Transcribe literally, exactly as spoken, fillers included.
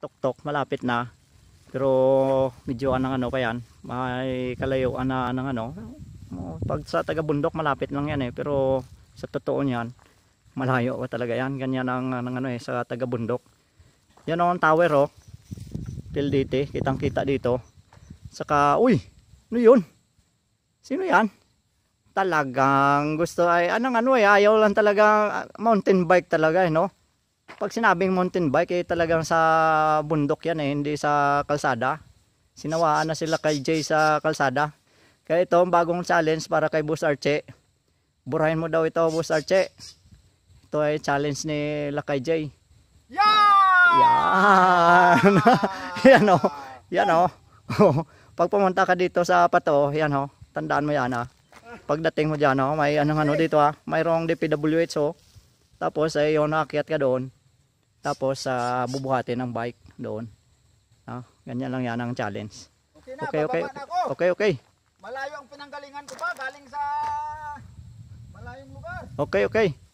tuktok, malapit na. Pero medyo anong ano pa yan, may kalayuan na ng ano. Pag sa taga bundok malapit lang yan eh, pero sa totoo niyan malayo pa talaga yan. Ganyan ang, ang ano eh sa taga bundok. Yan ang tower oh. P L D T, kitang kita dito. Saka, uy, ano yun? Sino yan? Talagang gusto ay anong ano eh, ayaw lang talaga mountain bike talaga eh no. Pag sinabing mountain bike eh talagang sa bundok yan eh, hindi sa kalsada. Sinawaan na sila kay Jay sa kalsada. Kaya ito ang bagong challenge para kay Boss Arche. Burahin mo daw ito Boss Arche. Ito ay challenge ni Lakay Jay. Yan! Yan! Yan o. Yan o. Pag pumunta ka dito sa Pato, yan o. Tandaan mo yan ha. Pagdating mo dyan o, may anong ano dito ha. Mayroong D P W H o. Tapos ay yun, naakyat ka doon. Tapos uh, bubuhatin ng bike doon. Ah, ganyan lang yan ang challenge. Okay na, okay, okay, bababa na ako. okay, okay. Malayo ang pinanggalingan ko pa, galing sa malayong lugar. Okay, okay.